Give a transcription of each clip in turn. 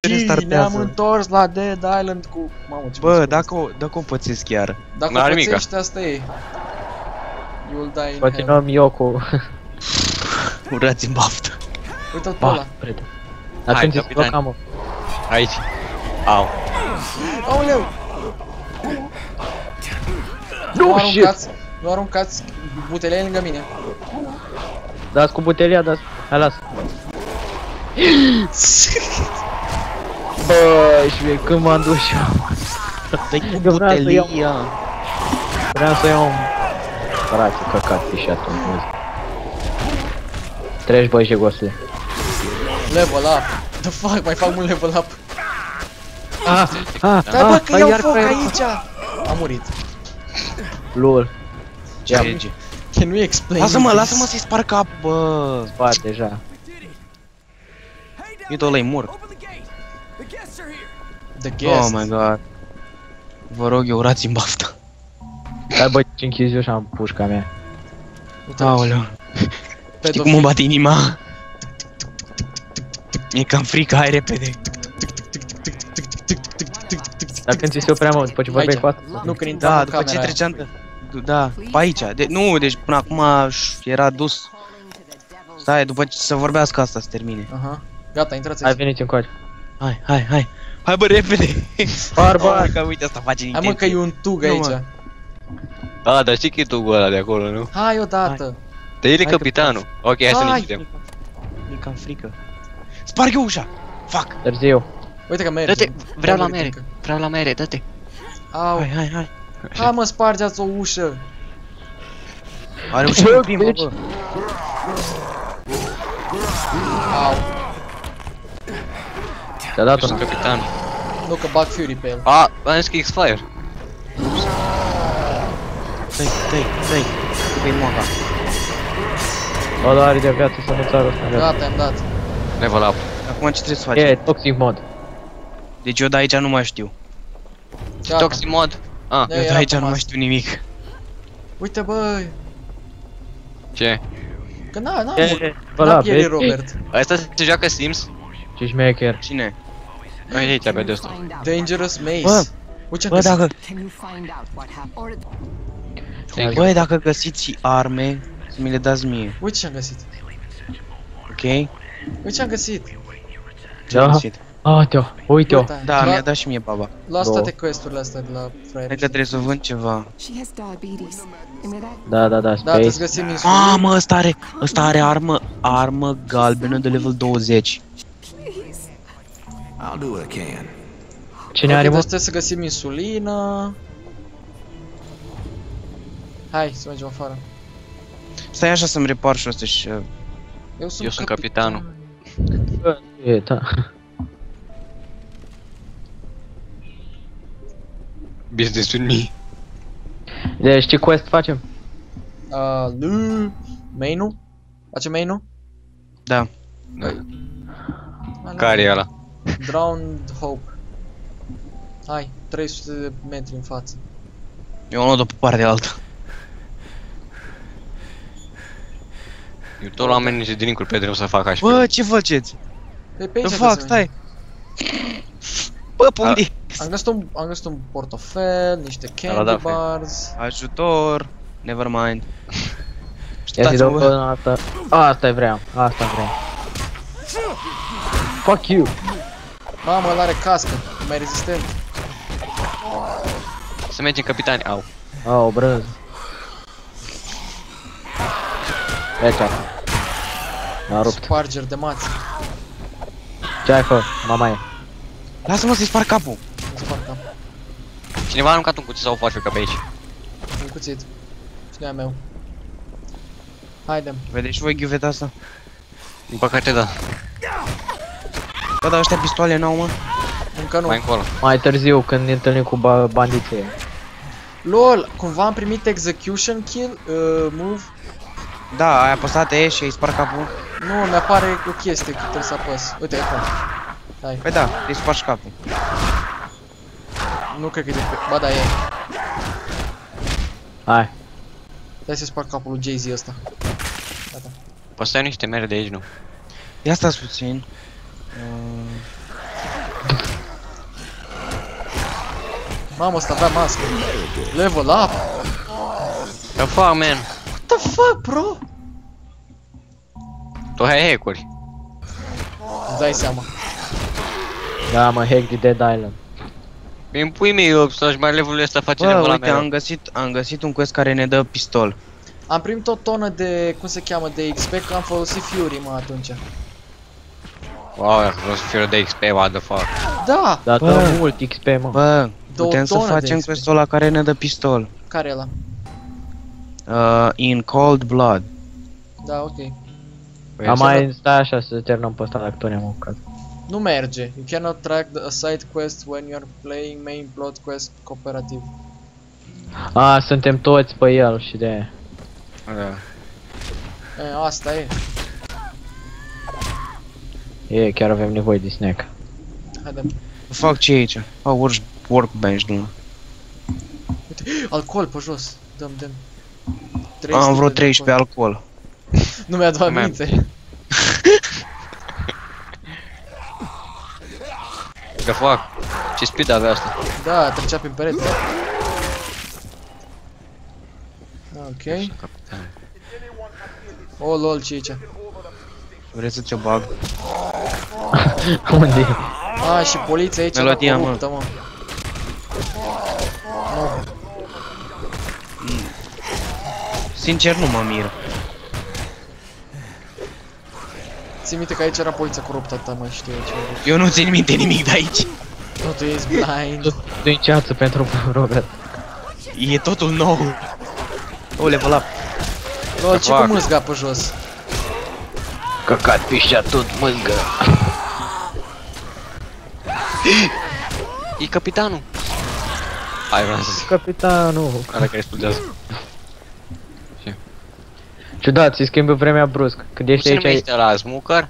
Ne-am întors la Dead Island cu... Mamă, ce bă, dacă o pățesc chiar. Dacă o pățești, asta e. You'll die in hell. Continuăm eu cu... Urați în baftă. Uite-l pe ăla. Atunci îți blocam-o. Aici. Au. Aoleu! Nu aruncați butelia lângă mine. Dați cu butelia, dați. Hai, las. Bă, și când m-am dus și eu. Dă-i cu butelia. Vreau să iau un... Frate, căcat fișatul în muză. Treci, băi, și gosule. Level up. The fuck, mai fac un level up. Stai bă, că iau foc aici. Am murit. Lol. GG. Can we explain? Lasă-mă să-i spar cap, bă. Spart deja. Uite, ăla-i mort. The guest. Oh my god. Vă rog, eu urați în baftă. Hai bă, ce închizi eu și am pușca mea. Aoleu. Știi cum îmi bate inima? E cam frică, hai repede. Dacă ți se oprea, mă, după ce vorbeai cu asta? Nu, când intram în după ce treceam... Da, pe aici. Nu, deci până acum era dus. Stai, după ce să vorbească asta să termine. Aha. Gata, intrați Hai, aici. veniți încoace. Hai. Hai bă, repede. Barbar. Că uite, asta face Hai mă, că e un tug aici. A, dar știi că e tugul ăla de acolo, nu? Hai odată. Dar el e capitanul. Ok, hai să ne închidem. Mi-e cam frică. Sparg eu ușa! Fuck! Târziu. Uite că merge. Dă-te, vreau la mere, dă-te. Au. Hai. Hai mă, spargeați o ușă. Are ușa pe prima, bă. Au. Ți-a dat Sunt una. capitan. Nu, că bag Fury pe el. A, am zis că X-Fire. Dă-i. Dă-i moca. O, da, are de viață să nu țară ăsta. Gata, am dat. Level up. Acum ce trebuie să E, facem? toxic mod. Deci eu de aici nu mai știu. Gata. Toxic mod. Ah, Da, Eu de era aici nu Thomas. mai știu nimic. Uite bă. ce? Că n-a Ăla, pieri vezi? Robert. Asta se joacă Sims? Ce șmecher. Cine? Aici, pe de ăsta. Dangerous Maze. Bă, Uite bă, dacă... Bă, dacă găsiți arme, să mi le dați mie. Uite ce am găsit. Ok? Uite ce am găsit. Ce-am găsit? Uite-o. Da, mi-a dat și mie baba. Las toate quest-urile astea de la fraier. Cred că trebuie să vând ceva. Da, Da, space. trebuie să găsim insulă. Ah, mă, ăsta are armă galbenă de level 20. I'll do what I can. Cine are, mă? Trebuie să găsim insulină. Hai, să mergem afară. Stai așa să-mi repar și ăsta și... Eu sunt capitanul. E, da. Business with me. Deci ce quest facem? Main-ul? Facem main-ul? Da. Care e ăla? Drowned Hope. Hai, 300 de metri în față. Eu am luat-o pe partea altă. Eu tot la oamenii de drink-uri pe drum să fac așa. Bă, ce faceți? Pe aici The fuck, stai! Bă, pe unde? Am găsit un portofel, niște Ala, candy da, bars. Ajutor! Nevermind. Ia zi dau până asta. Asta vreau. Fuck you. Mamă, ăla are cască, e mai rezistent. Să mergem capitani, au. O brânză. Deci asta. M-a rupt. Sparger de mați. Ce ai fă, mamaie? Lasă-mă să-i spar capul! Nu spart cap. Cineva a aruncat un cuțit sau o farfecă pe aici. Un cuțit. Și nu e a meu. Haidem. Vedeți și voi ghiuveta asta? Din păcate da. Bă, dar ăștia pistoale n-au, mă? Încă nu. Mai încolo. Mai târziu, când ne întâlnim cu bandiții. LOL, cumva am primit execution kill, move. Da, ai apăsat E și ai spart capul? Nu, mi-apare o chestie că trebuie să apăs. Uite, acum. Hai. Păi da, îi spargi capul. Nu cred că e de pe... Ba da, e. Hai. Hai să sparg capul lui Jay-Z ăsta. Gata. Poți să ai niște mere de aici, nu? Ia stați puțin. Mamă, ăsta avea mască. Level up. The fuck, man? What the fuck, bro? Tu ai hack-uri. Îți dai seama. Da, mă, hack de Dead Island. Mi-mi pui mie, eu să-și mai levelul ăsta face Bă, level la uite, mea. am găsit un quest care ne dă pistol. Am primit o tonă de, cum se cheamă, de XP, că am folosit Fury, mă, atunci. Wow, dacă vreau să fiu de XP, what the fuck. Da! Dar Bă. dă mult XP, mă. Bă, Două putem să tonă de facem XP. questul ăla care ne dă pistol. Care e ăla? In Cold Blood. Da, ok. Păi Am să mai stai așa să terminăm pe ăsta dacă tot ne-am mâncat. Nu merge. You cannot track a side quest when you are playing main plot quest cooperative. A, suntem toți pe el și de aia. Da. E, asta e. E, chiar avem nevoie de snack. Haide. Fac ce e aici? Workbench, nu. Alcool pe jos. Dăm. Am vreo de 13 alcool. Nu mi-a Nu aminte. The fuck? Ce speed avea asta? Da, trecea prin perete. Ok. Oh, lol, ce e aici? Vreți să ți-o bag? Unde e? Ah, și poliția aici Melodia, mă. coruptă, mă. Nu. Sincer, nu mă mir. Ții minte că aici era poliția coruptă, ta mă știu ce. Eu nu țin minte nimic de aici. Totul e blind. Tu în ceață pentru Robert. E totul nou. O, level up. Lol, ce cu fac? mâzga pe jos? Căcat pișea tot mângă. E capitanul. Hai, vreau să zic. Capitanul. Ăla care explodează. Ciudat, se schimbă vremea brusc. Când Cum ești se aici, ai... numește ăla? Smoker?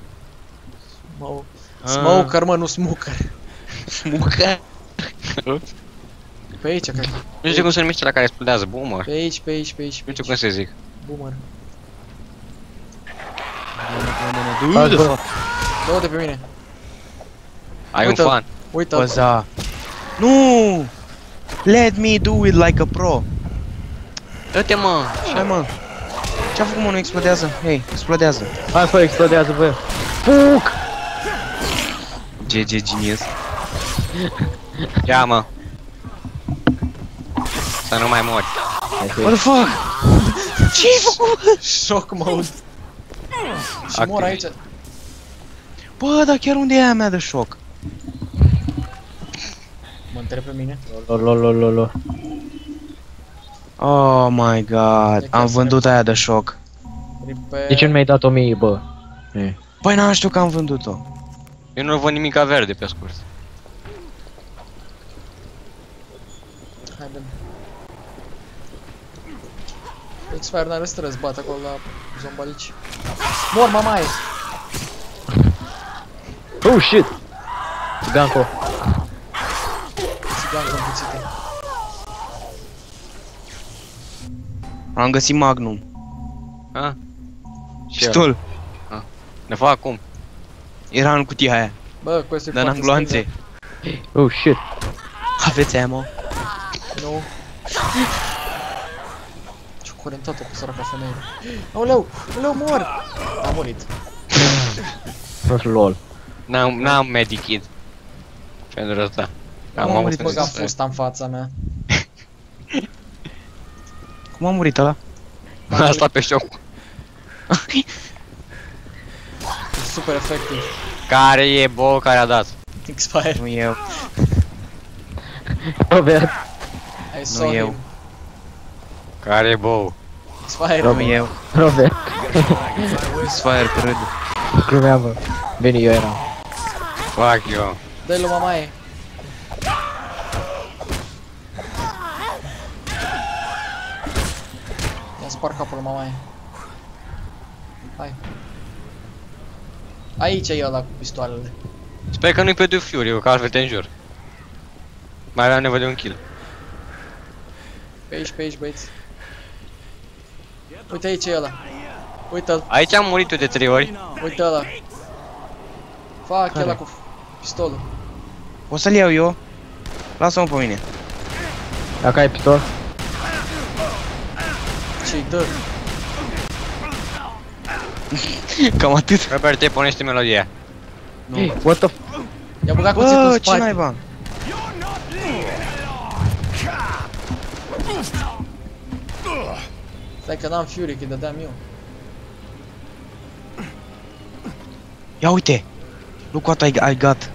Smoker, mă, nu smoker. Smucă. Pe aici, cred. Nu știu cum se numește ăla care explodează. Boomer. Pe aici, pe aici, pe aici. Nu știu cum să zic. Boomer. Du de fapt. Dă-o de pe mine. Ai un Uite-l. fan. Uite-l. Păza. Nu! Let me do it like a pro. Dă-te, mă! Hai, mă. Ce-a făcut, mă? Nu explodează? Hei, explodează. Hai, fă, explodează, bă. Fuc! GG genius. Ia, mă. Să nu mai mori. What the fuck? Ce-ai făcut? Shock mode. Și mor aici. Bă, dar chiar unde e aia mea de șoc? Mă întreb pe mine. Lololololo. Oh my god, am vândut aia de șoc. Repair. De ce nu mi-ai dat 1000, bă? E. Păi n-am știut că am vândut-o. Eu nu văd nimica verde pe scurt. Haide. X-Fire n-are stres, bat acolo la zombalici. Mor, mamaie! Oh, shit! Ganco. Țigancă împuțite. Am găsit Magnum. A? Și eu. Pistol. Ne fac acum. Era în cutia aia. Bă, quest-ul e Dar n-am foarte gloanțe. Oh, shit. Aveți ammo? scump. Nu. Ce curentată cu săraca femeie. Aoleu, aoleu, mor! A murit. Lol. N-am medikit. Pentru asta. Am avut murit, băga înregistrare. fusta în fața mea. Cum a murit ăla? Asta pe șoc. E super efectiv. Care e bo care a dat? X-Fire. Nu eu. Robert. I saw eu. him. Care e bo? X-Fire. Nu eu. Robert. Sfire pe râd. Glumeam, bine, eu eram. Fuck eu. Dă-i lui mamaie. Ia spar capul lui mamaie. Hai. Aici e ăla cu pistoalele. Sper că nu-i pe Duke Fury, că altfel te înjur. Mai aveam nevoie de un kill. Pe aici, băieți. Uite aici e ăla. Uite-l, Aici am murit eu de 3 ori. uite ăla. Fac Care? ăla cu pistolul. O să-l iau eu. Lasă-mă pe mine. Dacă ai pistol? Ce-i dă? Cam atât. Robert, te punește melodia. Hey, what the f... I-a băgat cuțitul în Bă, ce spate. naiba? Stai că n-am Fury, că-i dădeam eu. Ia uite! Look what I got.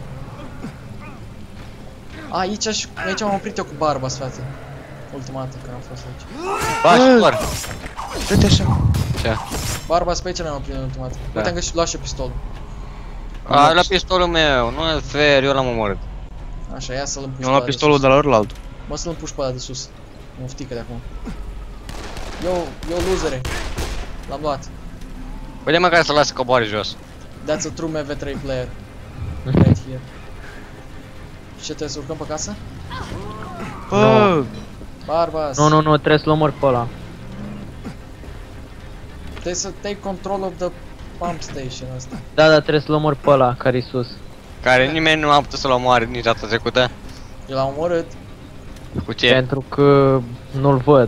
Aici m-am oprit eu cu Barbas, frate. Ultima dată când am fost aici. Bași, doar. Uite așa. Ce? Barbas pe aici ne-am oprit în ultima dată. Da. Uite, am găsit, luat și pistolul. A, la pistolul meu, nu e fair, eu l-am omorât. Așa, ia să-l împuși Eu am luat pistolul de la ălalt. Mă, să-l împuși pe ăla de sus. Muftică de acum. Eu losere. L-am luat. Vedem măcar să lasă coboare jos. That's a true MV3 player. Right here. Și ce, trebuie să urcăm pe casă? Bă! Barbas! Nu, trebuie să-l omor pe ăla. Trebuie să take control of the pump station ăsta. Da, trebuie să-l omor pe ăla care-i sus. Care nimeni nu a putut să-l omoare nici data trecută. Eu l-am omorât. Cu ce? Pentru că nu-l văd.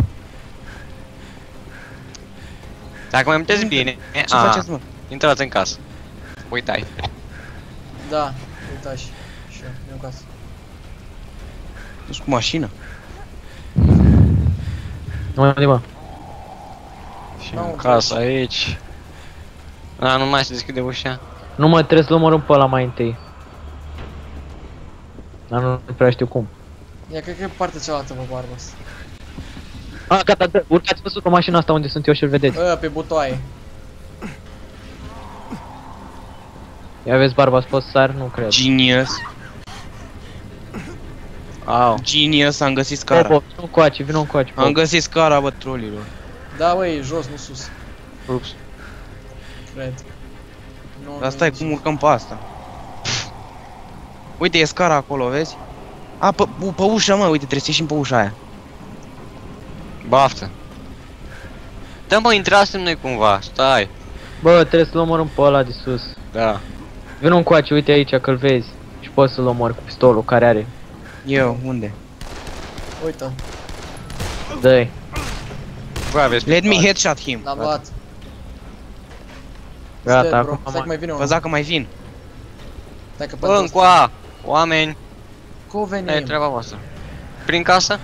Dacă mai puteți bine, Ce faceți, mă? intrați în casă. Uitai. Da, uita și eu, în casă. Du-s cu mașina. Nu mai bă. Și N-au în casă aici. A, nu mai se deschide ușa. Nu mă, trebuie să-l omorâm pe ăla mai întâi. Dar nu prea știu cum. Ia, cred că e partea cealaltă, bă, Barbas. Ah, gata, urcați pe sus pe mașina asta unde sunt eu și-l vedeți. Pe butoaie. Ia vezi, Barbas, poți să sari? Nu cred. Genius. Au. Genius, am găsit Hai, scara. Bob, vino încoace, vino încoace. Am găsit scara, bă, trolilor. Da, băi, jos, nu sus. Ups. Cred. Nu, Dar stai, cum urcăm pe asta? Uite, e scara acolo, vezi? A, pe ușa, mă, uite, trebuie să ieșim pe ușa aia. Baftă. Da, mă, intrasem noi cumva, stai. Bă, trebuie să-l omorâm pe ăla de sus. Da. Vino încoace, uite aici că-l vezi. Și poți să-l omori cu pistolul care are. Eu, unde? Uită, Dă-i. Bă, aveți Let me headshot him. l-am luat. Gata, Stai, bro, acum stai că mai vine unul. Păza că mai vin. Stai că Bă, pe încoa! Oameni! Cu E venim. treaba voastră. Prin casă?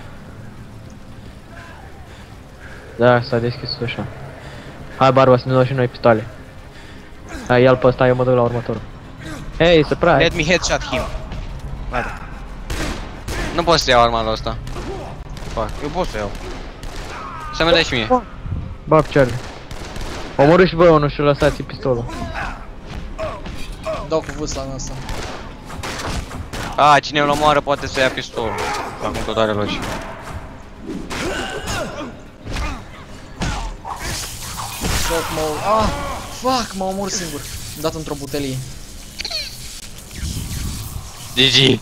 Da, s-a deschis ușa. Hai, Barba, să ne luăm și noi pistoale. Hai, ia-l pe ăsta, eu mă duc la următorul. Hei, surprise! Let me headshot him. Gata. Nu pot să iau arma la ăsta. Eu pot să iau. Să-mi dai și mie. Bă, Charlie. Omorâ și voi unul și lăsați pistolul. Dau cu vâsla în asta. A, cine îl omoară poate să ia pistolul. Acum tot are logic. Shock mode. Fuck, m-am omorât singur. Am dat într-o butelie. GG.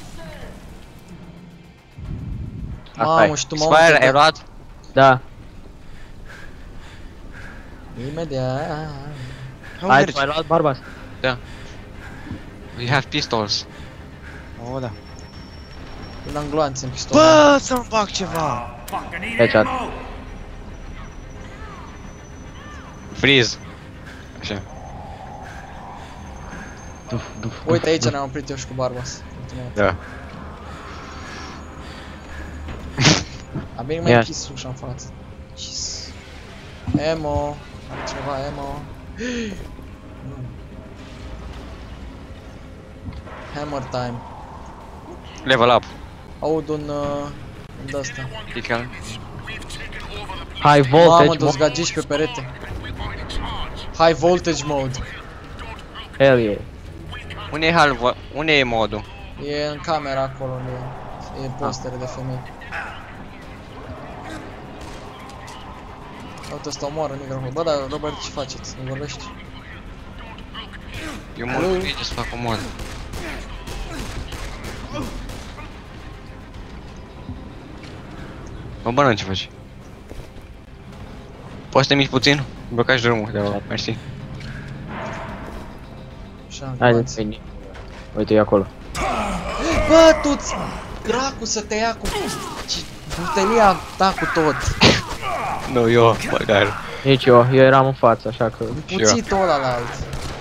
Mamă, și tu m-am Spire, ai luat? Da. Imediat. Hai, tu ai luat Barbas? We have pistols. O, da. Eu am gloanțe în pistol. Bă, să-mi fac ceva. Headshot. Freeze. Așa. Uite, aici ne-am oprit eu și cu Barbas. Ultima dată. Da. A bine mai Ia. închis ușa în față. Jesus. Ammo. Am ceva ammo. Nu. Hammer time. Level up. Aud un de-asta. Pică-l. High Mamă, voltage dos gagici pe perete. High voltage mode. Hell yeah. Unde e modul? E în camera acolo unde e postere de femei. Uite, ăsta omoară microfonul. Bă, dar Robert, ce faceți? Nu vorbești? Eu mă duc să fac o mod. Bă, ce faci? Poți să te mici puțin? Blocași drumul, de mersi. Așa, Haideți, veni. Uite, e acolo. bă, tu-ți... Dracu să te ia cu... Ce Butelia ta cu tot. Nu, eu, măcar. Nici eu eram în față, așa că... Puțit-o ăla la alt.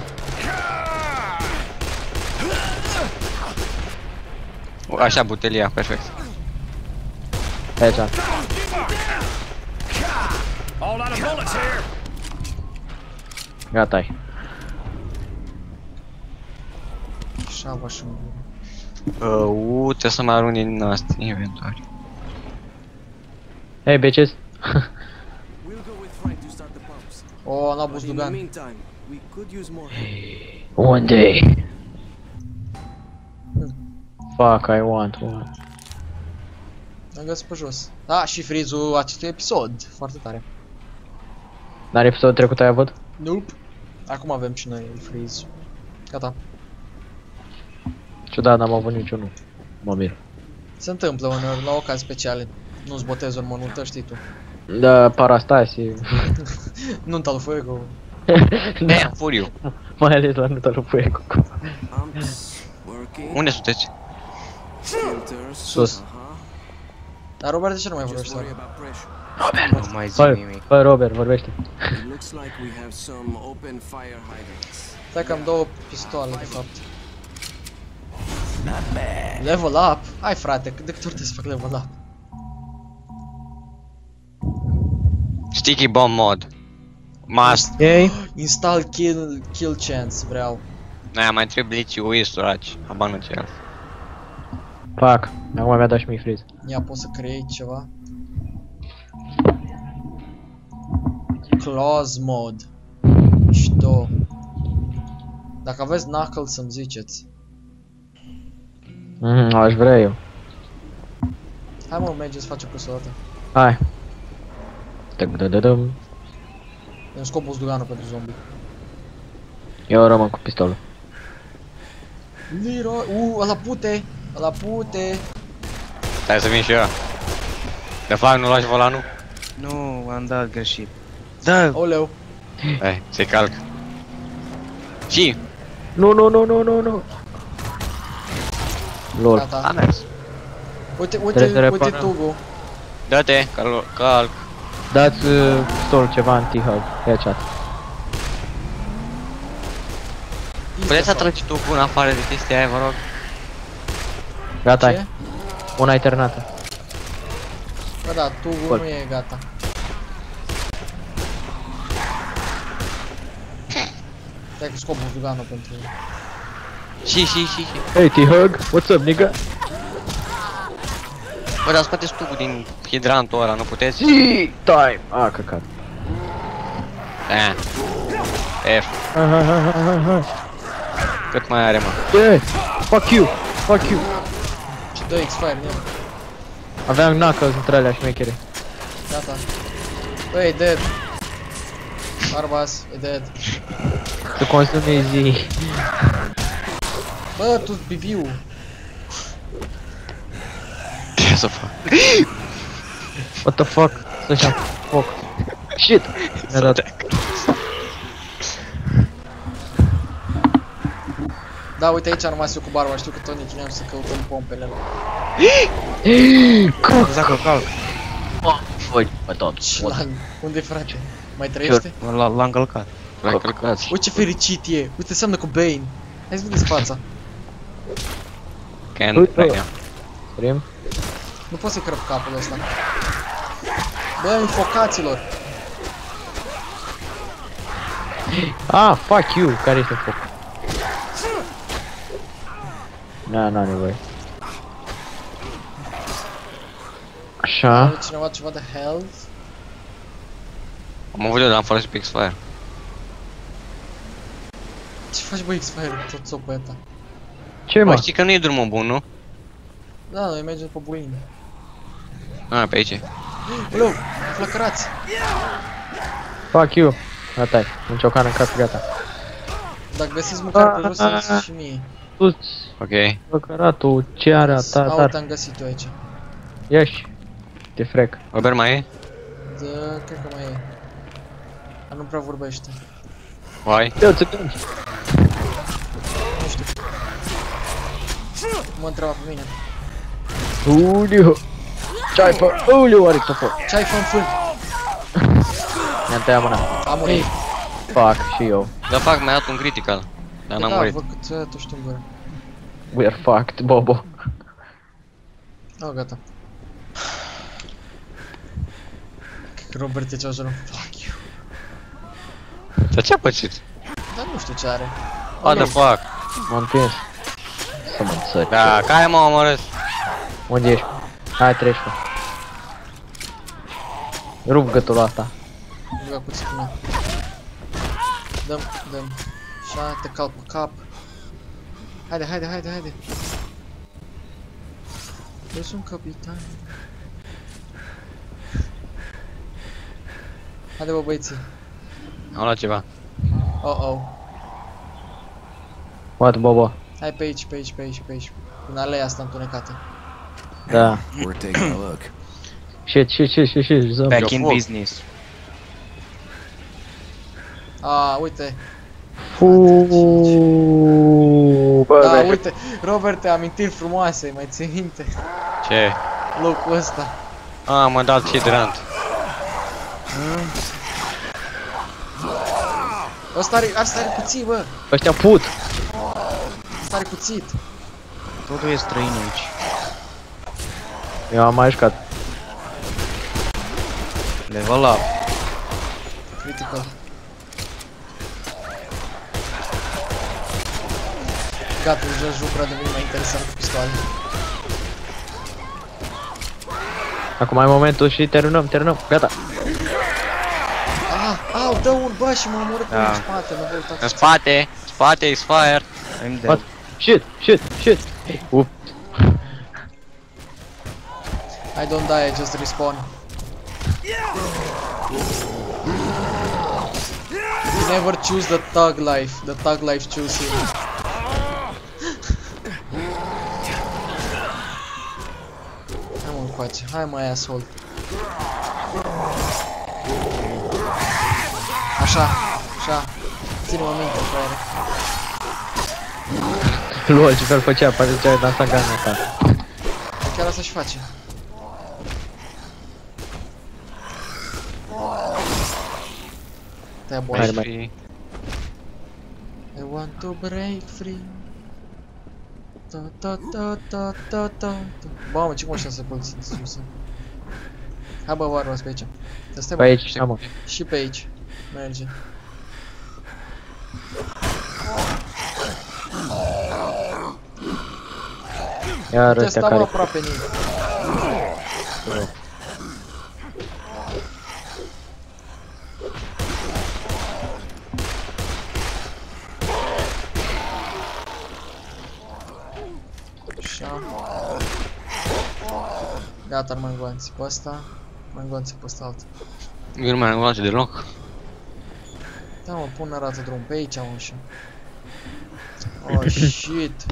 Așa, butelia, perfect. Aici. Gata-i. Șava și un... Trebuie să mai arunc din astea, inventori. Hey, bitches. O, n-a buzdugan. One day. Fuck, I want one. Am găsit pe jos. Da, și freeze-ul acestui episod. Foarte tare. Dar episodul trecut ai avut? Nope. Acum avem și noi freeze. Gata. Ciudat, n-am avut niciunul. Mă mir. Se întâmplă uneori la ocazii speciale. Nu-ți botezi o mormântă, știi tu. Da, Parastasi. Nunta lui Fuego. Da, Furiu. mai ales la nunta lui Fuego. Unde sunteți? Sus. Dar Robert, de ce nu mai vorbește oare? Nu mai zic Băi, nimic. băi, Robert, vorbește. Stai că am două pistoale, de fapt. Level up? Hai frate, cât de câte ori trebuie să fac level up? Sticky bomb mod. Must. Ei? Install kill chance, vreau. Aia mai trebuie lici săraci. Habar nu ce. Fac. Acum mi-a dat și mie freeze. Ia, pot să creei ceva? Claws mod. Mișto. Dacă aveți Knuckles să-mi ziceți. Aș vrea eu. Hai mă, merge să facem plus o dată. Hai. Tăgdădădăm. Îmi scop buzduganul pentru zombie. Eu rămân cu pistolul. Leroy, ăla pute! Ăla pute! Stai să vin și eu. De fapt, nu lași volanul? Nu, am dat greșit. Da, Oleu! Hai, se calc. Și? Nu. Lol. Gata. A mers. Uite, Trebuie să uite reparăm. tubul. Dă-te, calc. Dați pistolul ceva anti-hug. Headshot. Puteți să tragi tu în afară de chestia aia, vă rog? Gata-i. Ce? Una eternată. Bă da, tubul Bun. nu e gata. Stai că scop buzduganul pentru... Și. Hey, T-hug. What's up, nigga? Bă, dar scoateți tubul din hidrantul ăla, nu puteți? Time. Ah, căcat. F. Hai. Cât mai are, mă? Yeah. Fuck you. Și 2 X-Fire în el. Aveam Knuckles între alea șmechere. Gata. Bă, e dead. Barbas, e dead. Tu consumi zi. Bă, tu bibiu. Ce să fac? What the fuck? Să-și foc. Shit. Mi-a dat. Da, uite aici am rămas eu cu barba, știu că tot ne chineam să căutăm pompele. zacă calc. Voi, mă tot. Și la... Unde-i frate? Mai trăiește? L-a încălcat. L-ai călcat. Uite ce fericit e! Uite, seamănă cu Bane! Hai să vedeți fața! Can't Uite. play now. Prim. Nu pot să-i crăp capul ăsta. Bă, infocaților! Ah, fuck you. Care este foc? N-am nevoie. Așa. Are cineva ceva de health? Am avut eu, dar am folosit pe X-Fire. Ce faci bă X-Fire tot sopul ăsta? Ce Mă, mă? știi că nu e drumul bun, nu? Da, noi mergem pe buini. Pe aici. Uleu, flăcărați! Fuck you. Gata-i. Un ciocan în cap, gata. Dacă găsiți mâncare pe jos, să-mi și mie. Tu-ți Ok. făcăratul, ce are a ta, Au, dar. te-am găsit eu aici. Ieși. Te frec. Robert mai e? Da, cred că mai e. Dar nu prea vorbește. Hai. Eu ți-o Nu știu. Mă întreba pe mine. Uliu. Ce-ai fă? Uliu, are topor. Ce-ai fă în fân? Mi-am tăiat mâna. Am murit. Fuck, și eu. Da, fac, mi-a dat un critical. Dar n-am Da, murit. văd că tu știi în gură. We're fucked, Bobo. Oh, gata. Robert e ce jură. Fuck you. Dar ce-a pățit? Dar nu știu ce are. What the fuck? M-am împins. Să mă țări. Da, care mă omorât? Unde ești? Hai, treci, mă. Rup gâtul ăsta. Ia cuțitul meu. Dăm. Așa, te cal pe cap. Haide. Eu sunt capitan. Haide, bă, băieții. Am luat ceva. Oh. What, Bobo? Hai pe aici. În aleea asta întunecată. Da. We're taking a look. Shit, zombie. Back in business. Uite. Bă, Da, bă, uite. Robert, amintiri frumoase, mai ții minte? Ce? Locul ăsta. M-a dat hidrant. Ăsta are cuțit, bă. ăștia put. Ăsta are cuțit. Totul e străin aici. Eu am mai jucat. Level up. Critical. Gata, deja jocul a devenit mai interesant cu pistoale. Acum ai momentul și terminăm. Gata. Dă un bă și m-a omorât Da. în spate, nu vă uitați. În spate, is fire. I'm What? dead. Shit. Up. I don't die, I just respawn. You never choose the thug life. The thug life choose you. Hai mă încoace, hai mă asshole. Așa. Ține-mă minte, fraiere. Lol, ce fel făcea, pare ce ai dansat gana ta. Chiar asta și face. Te-ai Hai, boat. mai. I want to break free. Ta. Mamă, ce moșa să poliție de sus. Hai bă, Varvas pe aici. Stai Pe bă, aici, da, mă. și pe aici. Merge. Iar Te ăstea stau care... aproape nic. Așa. Gata, mangoanții pe ăsta. Mangoanții pe ăsta altă. Eu nu mai am luat deloc. Da, mă, pun arată drum pe aici, mă, și... Oh, shit.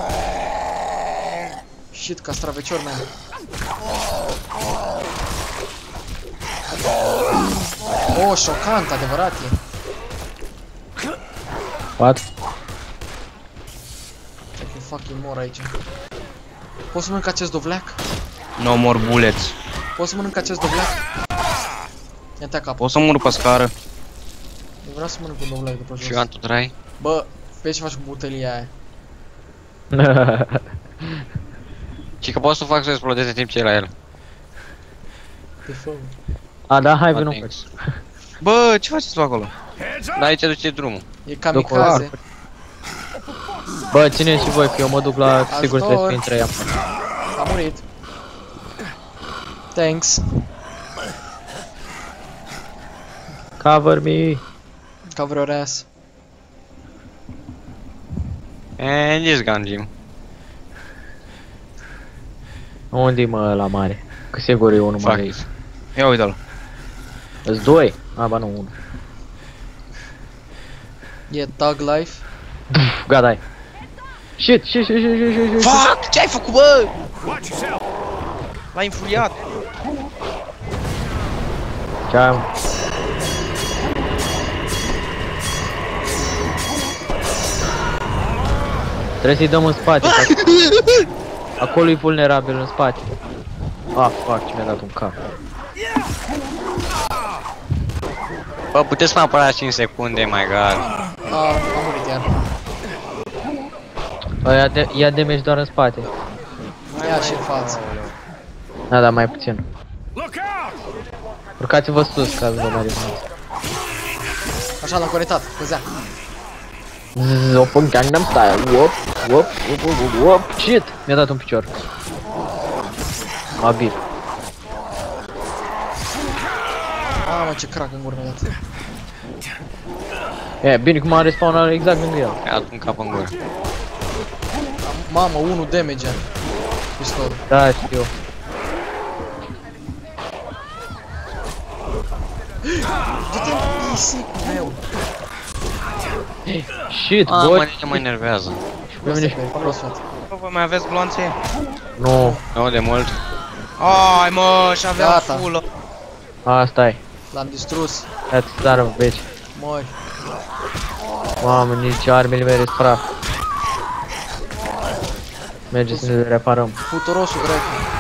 Shit, castravecior, man. Oh, șocant, adevărat e. What? Cred că fucking mor aici. Poți să mănânc acest dovleac? No more bullets. Poți să mănânc acest dovleac? Ia-te capul. Poți să mor pe scară. Eu vreau să mănânc un dovleac după Și jos. Antu trai. Bă, vezi ce faci cu butelia aia. Și că pot să fac să explodeze în timp ce e la el. Te fă. A, da, hai, vină. Thanks. Bă, ce faceți tu acolo? Dar aici duce drumul. E kamikaze. Bă, ține și voi, că eu mă duc la... Sigur trebuie să intre ea. A murit. Thanks. Cover me. Cover your ass. And this gun, Jim. Unde-i mă la mare? Că sigur e unul Fuck mare. it. Ia uite-l. Îs doi? A, ba nu, unul. E Thug Life. Gata, hai. Shit. Fuck! Ce ai făcut, bă? L-ai infuriat. Ce am? Trebuie să-i dăm în spate. Acolo e vulnerabil în spate. Ah, fuck, ce mi-a dat un cap. Bă, puteți să mă apărați 5 secunde, my god. Am murit iar. Bă, ia damage doar în spate. Ia și în față. Da, da, mai puțin. Urcați-vă sus, ca să vă mai ridicați. Așa l-am conectat, căzea. Open Gangnam Style, wop, wop, wop, wop, wop, shit! Mi-a dat un picior. Abir. Mamă, ce crack în gură mi-a dat. E, bine cum am respawnat exact lângă el. Mi-a dat un cap în gură. Mamă, 1 damage are. Pistolul. Da, știu. Du-te în pisicul meu. Shit, Ah, boi. mă enervează. Pe mine și Prost, frate. Bă, voi mai aveți gloanțe? Nu, Nu de mult. Ai mă, și aveam Gata. full. asta e. L-am distrus. That's son of a bitch. Mori. Mamă, nici armele mele sunt praf. Merge să ne reparăm. Futorosul grec.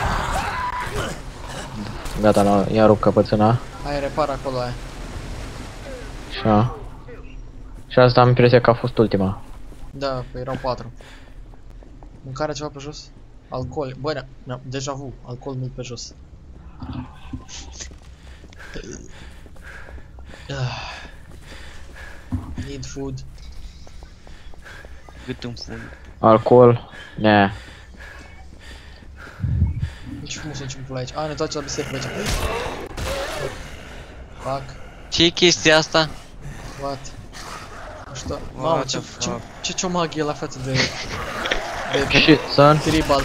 Gata, i-a rupt căpățâna. Hai, repar acolo aia. Așa. Și asta am impresia că a fost ultima. Da, păi erau 4. Mâncarea ceva pe jos? Alcool. Bă, deja vu. Alcool mult pe jos. Need food. Cât în fund. Alcool? Ne. Nici frumos să pula aici. A, ne toace la biserică aici. Fuck. Ce-i chestia asta? What? Nu știu. Mamă, ce ciomag e la față de Shit, son. tribal.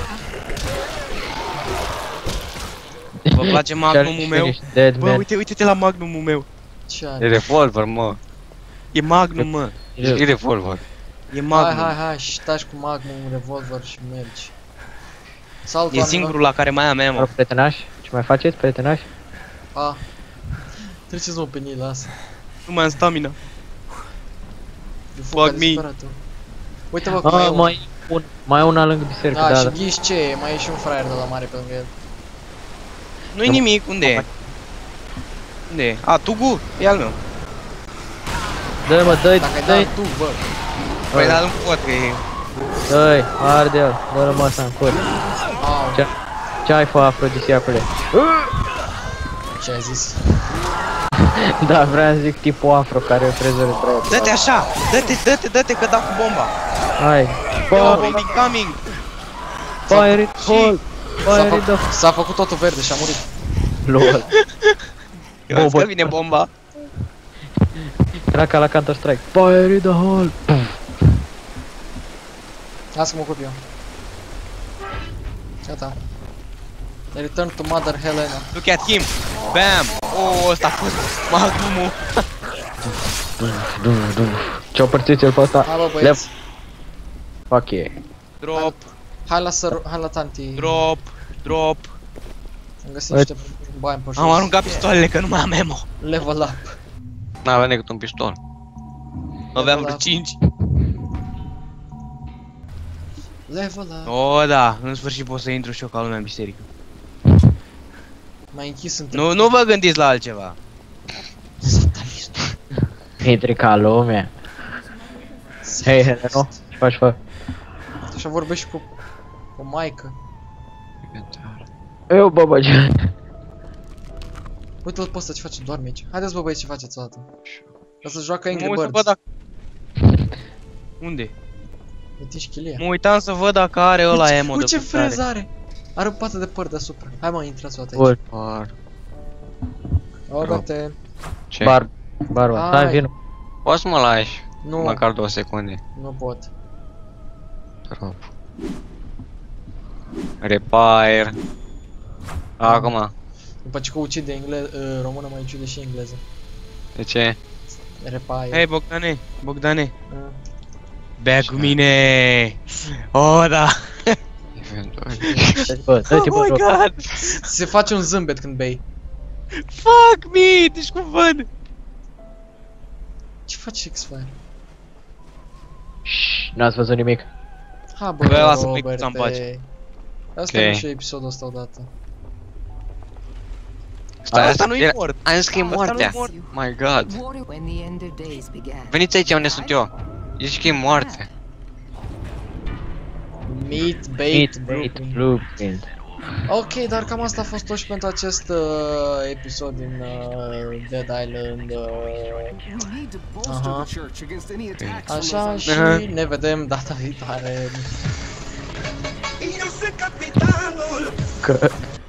Vă place magnumul meu? Dead Bă, man. uite-te la magnumul meu. Ce E are? revolver, mă. E magnum, mă. E revolver. E magnum. Hai, și taci cu magnum, revolver și mergi. Salut, E singurul la care mai am ammo. Prietenași? Ce mai faceți, prietenași? A. Treceți-mă pe Nil, lasă. Nu mai am stamina. E Fuck foc me. disperat. Uite bă cum e Ah, mai una lângă biserică, Da, da, și da. ghiși ce e, mai e și un fraier de la mare pe lângă el. Nu-i nimic, unde e? Unde e? A, Tugu? E al meu. Dă-i mă, dă-i, Dacă ai dă-i, dat tu, bă. Păi, dar nu pot, că e... dă-i, arde-l, dă-l mă asta în cur. Au, Ce ai fă, afrodisiacule? ce ai zis? Da, vreau să zic tipul afro care trezără trei. Dă-te așa! Dă-te, că dau cu bomba! Hai, Yo, bomb incoming! fire it, hold, fire it, S-a făcut totul verde și a murit. lol. Eu zic că vine bomba. Era ca la Counter-Strike. Fire it the hole. Hai să mă ocup eu. Gata. Return to Mother Helena. Look at him! Bam! Oh, ăsta a fost magnumul! Ce-o părțiți el pe ăsta? Hai bă băieți. Fuck yeah. Drop, Hai la tanti. drop. Am găsit niște bani pe jos. Am aruncat pistoalele că nu mai am ammo. Level up. N-avea decât un pistol. Aveam vreo 5. Level up. Oh, da, în sfârșit pot să intru și eu ca lumea în biserică. M-ai închis între... Nu vă gândiți la altceva. Satanist. Intri ca lumea. Hei, Heleno, ce faci, fă? Așa vorbești cu o maică. Eu, bă, ce? Uite-l pe ăsta ce face, doarme aici. Haideți bă băieți ce faceți o dată. Ca să joacă Angry Mă uit să Birds. văd dacă... Unde? Uite-și chilia. Mă uitam să văd dacă are ăla ammo de Uite ce putere. freză are! Are o pată de păr deasupra. Hai mă, intrați o dată Bun. aici. O dată. Ce? Barba, Hai. hai, vino. Poți să mă lași? Nu, Măcar 2 secunde. nu pot. Te rog. Repair. Acum. După ce că ucide română, mai ucide și engleză. De ce? Repaie. Hei, Bogdane, bea cu mine! Oh, da! Eventual. Bă, dă-te Oh pe my joc. god! Se face un zâmbet când bei. Fuck me! Deci cum văd? Ce faci X-Fire? Shhh, n-ați văzut nimic. Ha bă, Bă, lasă măicuța în Roberte. Asta Ok. e și episodul ăsta odată. Stai, Asta nu-i era- mort. Am zis că e Asta moartea. nu-i mort. My god. Veniți aici unde sunt eu. Zici că e moarte. Meat, Meat, bait, bait, blueprint. Ok, dar cam asta a fost tot și pentru acest episod din Dead Island. Aha. Așa și ne vedem data viitoare. Că...